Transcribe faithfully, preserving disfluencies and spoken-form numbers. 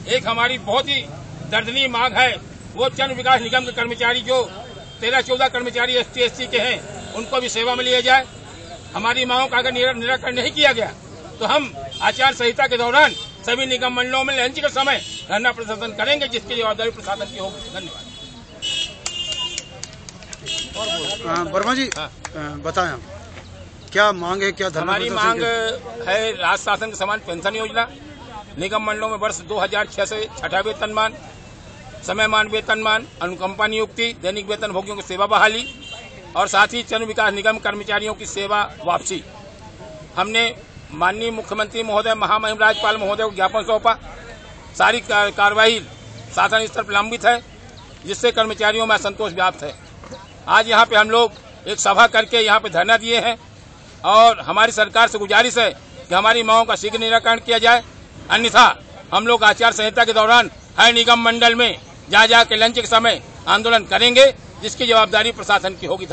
एक हमारी बहुत ही दर्दनीय मांग है, वो चंद्र विकास निगम के कर्मचारी जो तेरह चौदह कर्मचारी एस टी एस सी के हैं, उनको भी सेवा में लिया जाए। हमारी मांगों का अगर निराकरण नहीं किया गया तो हम आचार संहिता के दौरान सभी निगम मंडलों में लंच के समय धरना प्रदर्शन करेंगे, जिसकी जवाबदारी प्रशासन की होगी। धन्यवाद। वर्मा जी, हाँ। बताएं क्या मांग है, क्या धरना? हमारी मांग है राज्य शासन के समान पेंशन योजना, निगम मंडलों में वर्ष दो हजार छह से छठा वेतनमान, समयमान वेतनमान, अनुकंपा नियुक्ति, दैनिक वेतन भोगियों की सेवा बहाली और साथ ही चंद्र विकास निगम कर्मचारियों की सेवा वापसी। हमने माननीय मुख्यमंत्री महोदय, महामहिम राज्यपाल महोदय को ज्ञापन सौंपा। सारी कार्रवाई शासन स्तर पर लंबित है, जिससे कर्मचारियों में असंतोष व्याप्त है। आज यहाँ पे हम लोग एक सभा करके यहाँ पे धरना दिए हैं और हमारी सरकार से गुजारिश है कि हमारी मांगों का शीघ्र निराकरण किया जाए, अन्यथा हम लोग आचार संहिता के दौरान हर निगम मंडल में जा जा के लंच के समय आंदोलन करेंगे, जिसकी जवाबदारी प्रशासन की होगी।